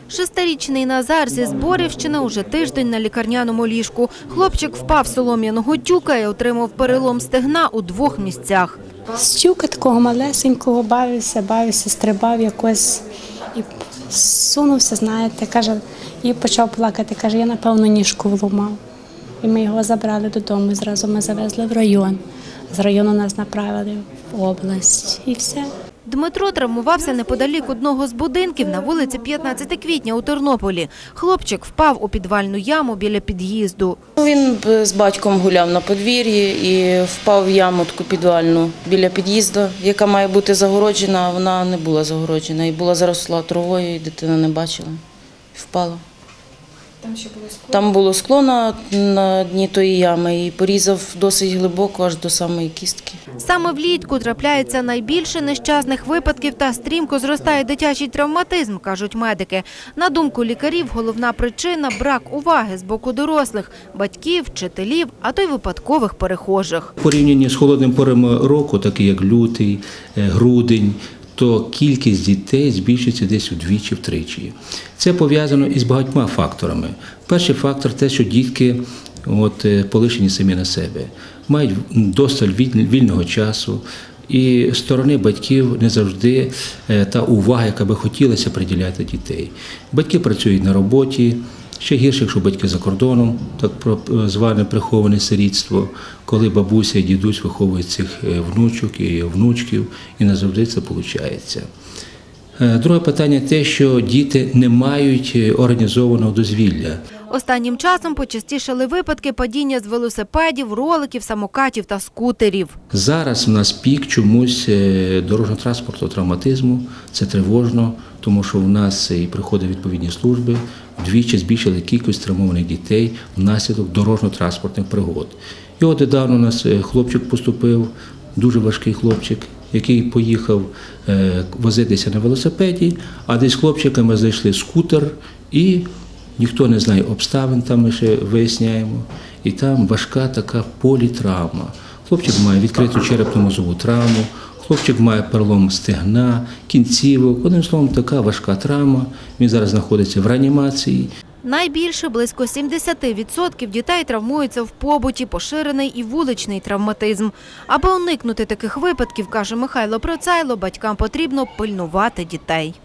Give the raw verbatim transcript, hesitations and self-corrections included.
Шестирічний Назар зі Зборівщини уже тиждень на лікарняному ліжку. Хлопчик впав з солом'яного тюка і отримав перелом стегна у двох місцях. З тюка такого малесенького бавився, бавився, стрибав якось і сунувся, знаєте, каже, і почав плакати. Каже, я, напевно, ніжку вломав. І ми його забрали додому, і зразу ми завезли в район. З району нас направили в область і все. Дмитро травмувався неподалік одного з будинків на вулиці п'ятнадцятого квітня у Тернополі. Хлопчик впав у підвальну яму біля під'їзду. Він з батьком гуляв на подвір'ї і впав в яму таку підвальну біля під'їзду, яка має бути загороджена, а вона не була загороджена. І була заросла травою, і дитина не бачила. І впала. Там ще було скло? Там було скло на, на дні тої ями і порізав досить глибоко, аж до самої кістки. Саме влітку трапляється найбільше нещасних випадків та стрімко зростає дитячий травматизм, кажуть медики. На думку лікарів, головна причина – брак уваги з боку дорослих, батьків, вчителів, а то й випадкових перехожих. В порівнянні з холодним порами року, такі як лютий, грудень, то кількість дітей збільшується десь удвічі-втричі. Це пов'язано із багатьма факторами. Перший фактор – те, що дітки от, полишені самі на себе, мають досталь вільного часу, і з сторони батьків не завжди та увага, яка би хотілося приділяти дітей. Батьки працюють на роботі, ще гірше, якщо батьки за кордоном, так зване приховане сирітство, коли бабуся і дідусь виховують цих внучок і внучків, і не завжди це виходить. Друге питання – те, що діти не мають організованого дозвілля. Останнім часом почастішали випадки падіння з велосипедів, роликів, самокатів та скутерів. Зараз у нас пік чомусь дорожньо-транспортного травматизму. Це тривожно, тому що в нас і приходять відповідні служби, вдвічі збільшили кількість травмованих дітей внаслідок дорожньо-транспортних пригод. І от недавно у нас хлопчик поступив, дуже важкий хлопчик, який поїхав возитися на велосипеді, а десь хлопчиками знайшли скутер і ніхто не знає обставин, там ми ще виясняємо, і там важка така політравма. Хлопчик має відкриту черепно-мозову травму, хлопчик має перелом стегна, кінцівок, одним словом, така важка травма. Він зараз знаходиться в реанімації. Найбільше, близько сімдесят відсотків дітей травмуються в побуті, поширений і вуличний травматизм. Аби уникнути таких випадків, каже Михайло Процайло, батькам потрібно пильнувати дітей.